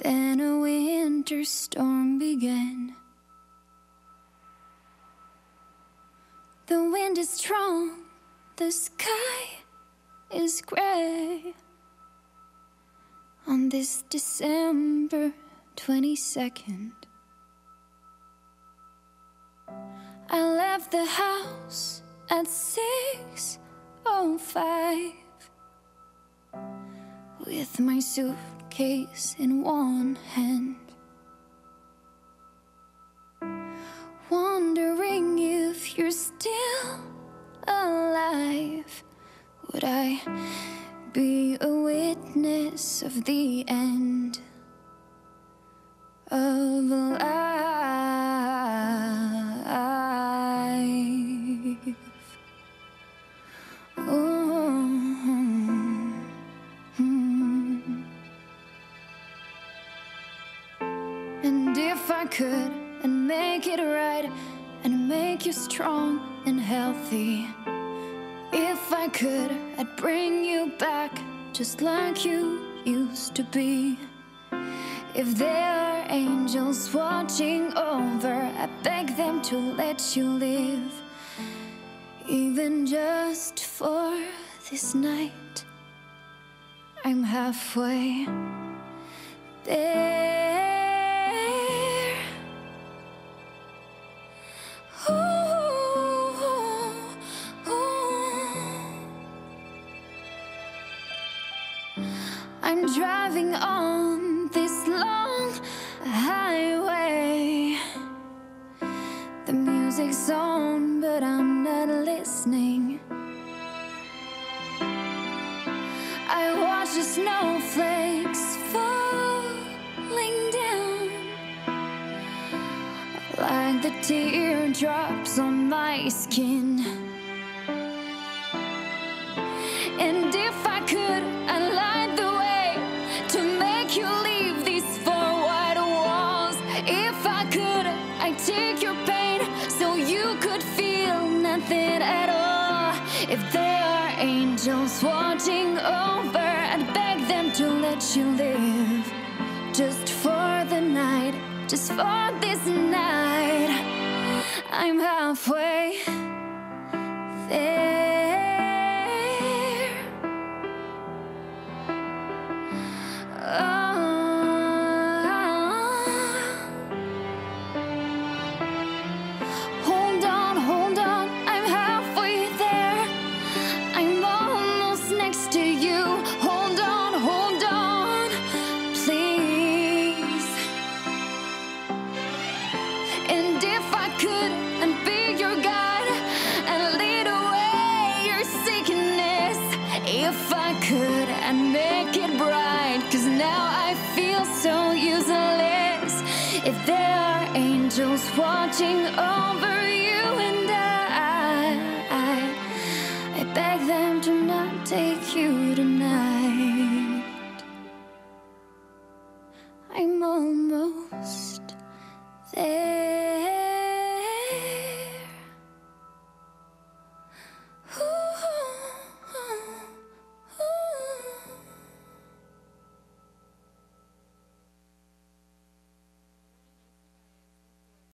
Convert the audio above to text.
Then a winter storm began. The wind is strong, the sky is gray. On this December 22nd, I left the house at 6:05 with my suitcase in one hand, wondering if you're still alive. Would I be a witness of the end of life? Oh. And if I could and make it right and make you strong and healthy, if I could, I'd bring you back just like you used to be. If there are angels watching over, I beg them to let you live, even just for this night. I'm halfway there. I'm driving on this long highway. The music's on, but I'm not listening. I watch the snowflakes falling down like the teardrops on my skin. And if I could, I'd light the way to make you leave these four white walls. If I could, I'd take your pain so you could feel nothing at all. If there are angels watching over, I'd beg them to let you live, just for the night, just for this night. I'm halfway there. Hold on, I'm halfway there. I'm almost next to you. Hold on, please. And if I could, I'd be your guide and lead away your sickness. If I could, I'd make it bright, 'cause now I feel so useless. If there are angels watching over you and I beg them to not take you